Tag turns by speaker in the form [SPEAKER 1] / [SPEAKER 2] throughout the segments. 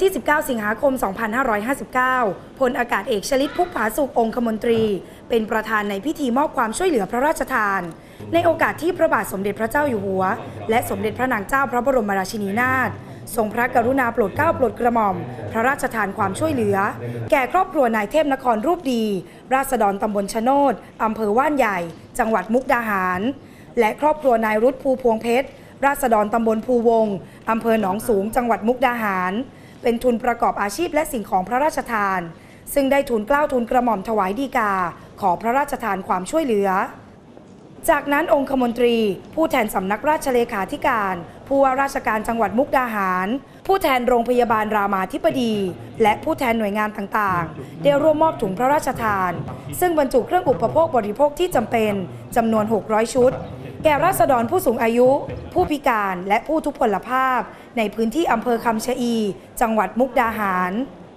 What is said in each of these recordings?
[SPEAKER 1] ที่ 19 สิงหาคม 2559 พลอากาศเอกชลิต พุกผาสุของคมนตรีเป็นประธานในพิธีมอบความช่วยเหลือพระราชทานในโอกาสที่พระบาทสมเด็จพระเจ้าอยู่หัวและสมเด็จพระนางเจ้าพระบรมราชินีนาถทรงพระกรุณาโปรดเกล้าโปรดกระหม่อมพระราชทานความช่วยเหลือแก่ครอบครัวนายเทพนครรูปดีราษฎรตำบลชะโนดอำเภอว่านใหญ่จังหวัดมุกดาหารและครอบครัวนายรุตภูพวงเพชรราษฎรตำบลภูวงอำเภอหนองสูงจังหวัดมุกดาหารเป็นทุนประกอบอาชีพและสิ่งของพระราชทานซึ่งได้ทุนเกล้าทุนกระหม่อมถวายฎีกาขอพระราชทานความช่วยเหลือจากนั้นองคมนตรีผู้แทนสำนักราชเลขาธิการผู้ว่าราชการจังหวัดมุกดาหารผู้แทนโรงพยาบาลรามาธิบดีและผู้แทนหน่วยงานต่างๆได้ร่วมมอบถุงพระราชทานซึ่งบรรจุเครื่องอุปโภคบริโภคที่จำเป็นจำนวน600ชุดแก่ราษฎรผู้สูงอายุผู้พิการและผู้ทุพพลภาพในพื้นที่อำเภอคำชะอีจังหวัดมุกดาหาร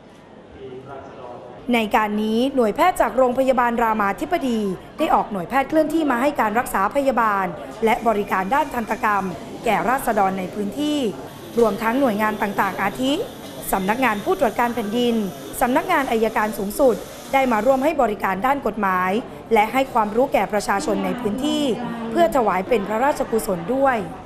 [SPEAKER 1] ในการนี้หน่วยแพทย์จากโรงพยาบาลรามาธิบดีได้ออกหน่วยแพทย์เคลื่อนที่มาให้การรักษาพยาบาลและบริการด้านทันตกรรมแก่ราษฎรในพื้นที่รวมทั้งหน่วยงานต่างๆอาทิสำนักงานผู้ตรวจการแผ่นดินสำนักงานอัยการสูงสุดได้มาร่วมให้บริการด้านกฎหมายและให้ความรู้แก่ประชาชนในพื้นที่เพื่อถวายเป็นพระราชกุศลด้วย